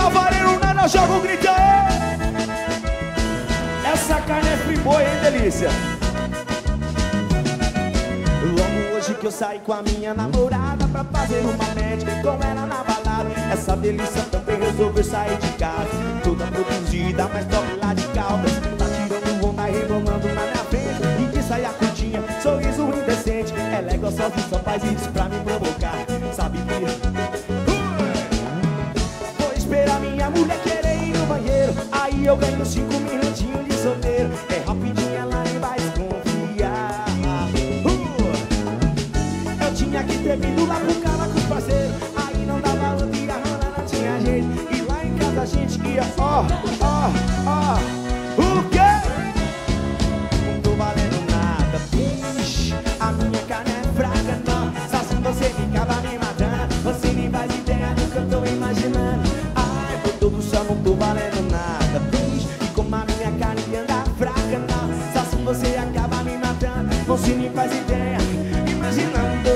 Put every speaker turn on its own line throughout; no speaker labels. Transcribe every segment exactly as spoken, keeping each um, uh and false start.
valendo nada, joga um grito aí. Essa carne é friboi, hein, delícia. Logo hoje que eu saí com a minha namorada pra fazer uma match com ela na balada. Essa delícia também resolveu sair de casa, toda produzida, mas top lá de Caldas. Tá tirando onda e rebolando na minha frente, e de saia curtinha, sorriso indecente. Ela é gostosa e só faz isso pra me provocar. Sabe que vou esperar minha mulher querer ir no banheiro, aí eu ganho cinco minutinhos de solteiro. É rapidinho, ela nem vai desconfiar. uh! Eu tinha que ter vindo lá pro cara com os parceiros, aí não dava outra e a rola não tinha jeito. E lá em casa a gente ia, ó, ó, ó. O quê? Não tô valendo nada, bicho. A minha carne é fraca, não. Só se você ficava me matando, você nem faz ideia do que eu tô imaginando. Ai, por todo o céu, não tô valendo nada, bicho. E como a minha carne anda fraca, não. Só se você acaba me matando, você nem faz ideia, imaginando.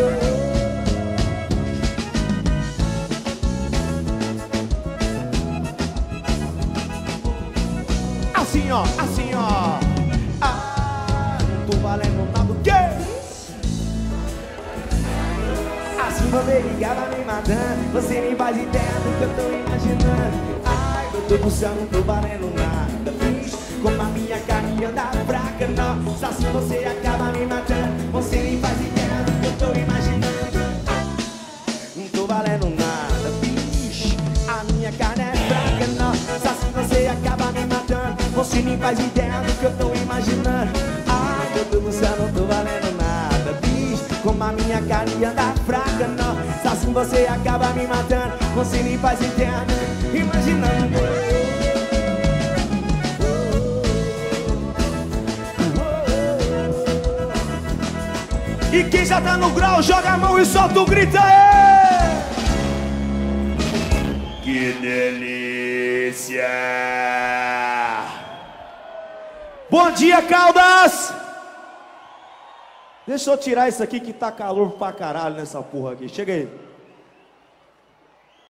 Assim ó, assim ó. Ah, não tô valendo nada, o quê? Assim você ligava me matando, você nem faz ideia do que eu tô imaginando. Ai, meu Deus do céu, não tô valendo nada, bicho. Como a minha carne anda fraca, não. Só se você acaba me matando, você nem faz ideia do que eu tô imaginando. Não tô valendo nada, bicho. A minha carne é fraca, não. Só se você acaba me matando, você nem faz ideia do que eu tô imaginando. Ai, meu Deus do céu, não tô valendo nada, bicho. Como a minha carne anda fraca, não. Só assim você acaba me matando, você nem faz ideia, imaginando. E quem já tá no grau, joga a mão e solta o grito aí. Que delícia! Bom dia, Caldas! Deixa eu tirar isso aqui que tá calor pra caralho nessa porra aqui. Chega aí.